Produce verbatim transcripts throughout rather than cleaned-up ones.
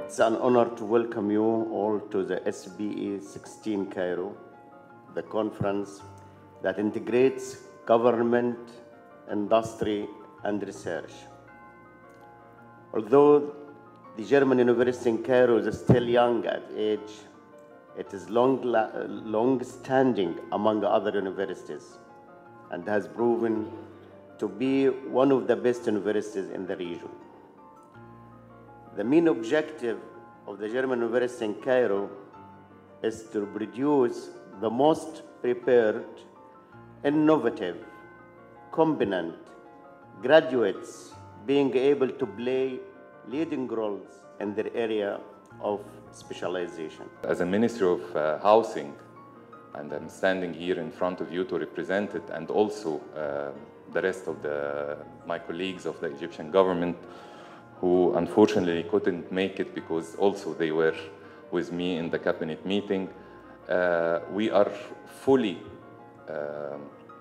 It's an honor to welcome you all to the S B E sixteen Cairo, the conference that integrates government, industry, and research. Although the German University in Cairo is still young at age, it is long, long-standing among other universities and has proven to be one of the best universities in the region. The main objective of the German University in Cairo is to produce the most prepared, innovative, competent graduates being able to play leading roles in their area of specialization. As a Ministry of uh, Housing, and I'm standing here in front of you to represent it, and also uh, the rest of the, my colleagues of the Egyptian government, who unfortunately couldn't make it because also they were with me in the cabinet meeting. Uh, we are fully uh,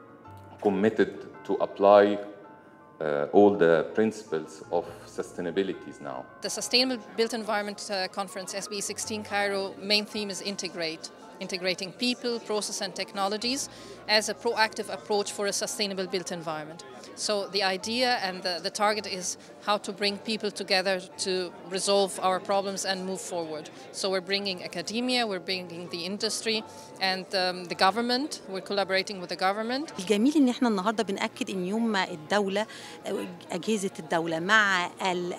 committed to apply uh, all the principles of sustainability now. The Sustainable Built Environment uh, Conference S B E sixteen Cairo main theme is integrate. Integrating people, process and technologies as a proactive approach for a sustainable built environment. So the idea and the, the target is how to bring people together to resolve our problems and move forward. So we're bringing academia, we're bringing the industry and um, the government, we're collaborating with the government. الجميل ان احنا النهارده بنأكد ان يوم ما الدولة أجهزة الدولة مع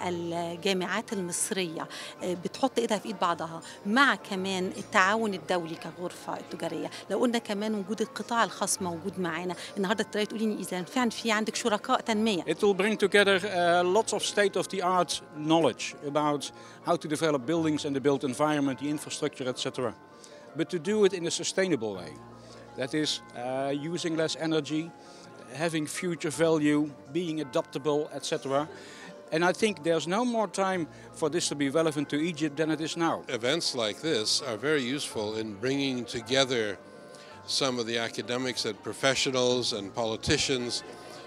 الجامعات المصرية بتحط ايدها في ايد بعضها مع كمان التعاون الدولي كغرفة التجارية. لو قلنا كمان وجود القطاع الخاص موجود معانا النهارده تقدري تقولي ان اذا فعلا في عندك شركاء تنمية. It will bring together uh, lots of state-of-the-art knowledge about how to develop buildings and the built environment, the infrastructure, et cetera. But to do it in a sustainable way. That is, uh, using less energy, having future value, being adaptable, et cetera. And I think there's no more time for this to be relevant to Egypt than it is now. Events like this are very useful in bringing together some of the academics and professionals and politicians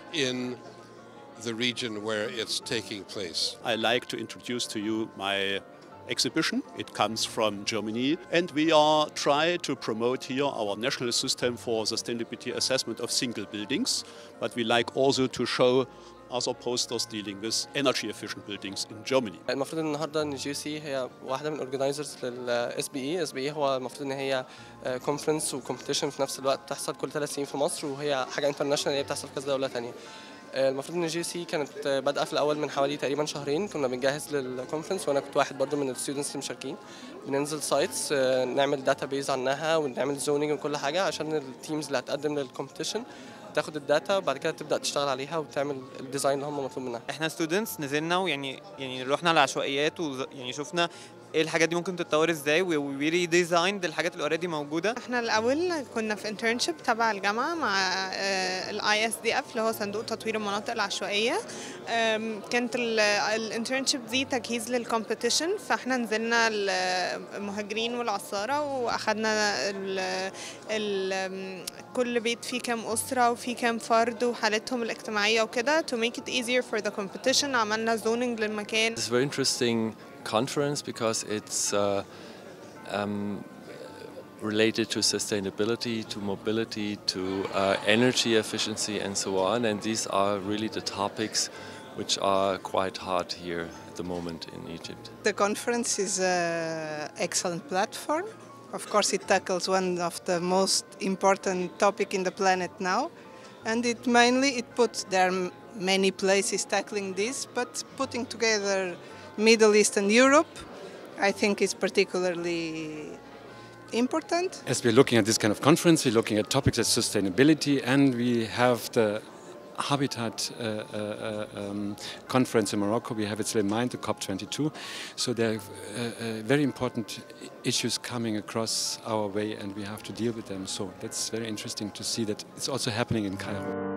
in the region where it's taking place. I like to introduce to you my exhibition. It comes from Germany, and we are trying to promote here our national system for sustainability assessment of single buildings, but we like also to show other posters dealing with energy efficient buildings in Germany. المفروض النهارده ان جي سي هي واحده من الاورجنايزرز للاس بي اي. اس بي اي هو المفروض ان هي كونفرنس وكومبيتيشن في نفس الوقت بتحصل كل ثلاث سنين في مصر، وهي حاجه انترناشونال هي بتحصل في كذا دوله ثانيه. المفروض ان جي سي كانت بادئه في الاول من حوالي تقريبا شهرين، كنا بنجهز للكونفرنس وانا كنت واحد برضو من الستودنتس اللي مشاركين. بننزل سايتس نعمل داتا بيز عنها ونعمل زونينج وكل حاجه عشان التيمز اللي هتقدم للكومبيتيشن تاخد الداتا وبعد كده تبدا تشتغل عليها وتعمل الديزاين اللي هم مطلوب منها. احنا ستودنتس نزلنا ويعني يعني رحنا العشوائيات ويعني شفنا ايه الحاجات دي ممكن تتطور ازاي وي ديزايند الحاجات اللي اوريدي موجوده. احنا الاول كنا في انترنشيب تبع الجامعه مع الاي اس دي اف اللي هو صندوق تطوير المناطق العشوائيه. كانت الانترنشيب دي تجهيز للكومبيتيشن، فاحنا نزلنا المهاجرين والعصاره واخدنا كل بيت فيه كام اسره وفيه كام فرد وحالتهم الاجتماعيه وكده to make it easier for the competition. عملنا زونينج للمكان. It's very interesting conference because it's uh, um, related to sustainability, to mobility, to uh, energy efficiency and so on, and these are really the topics which are quite hard here at the moment in Egypt. The conference is an excellent platform. Of course it tackles one of the most important topic in the planet now, and it mainly it puts there are many places tackling this, but putting together Middle East and Europe, I think is particularly important. As we're looking at this kind of conference, we're looking at topics as sustainability, and we have the Habitat uh, uh, um, conference in Morocco. We have it still in mind, the COP twenty-two. So there are uh, uh, very important issues coming across our way, and we have to deal with them. So that's very interesting to see that it's also happening in Cairo.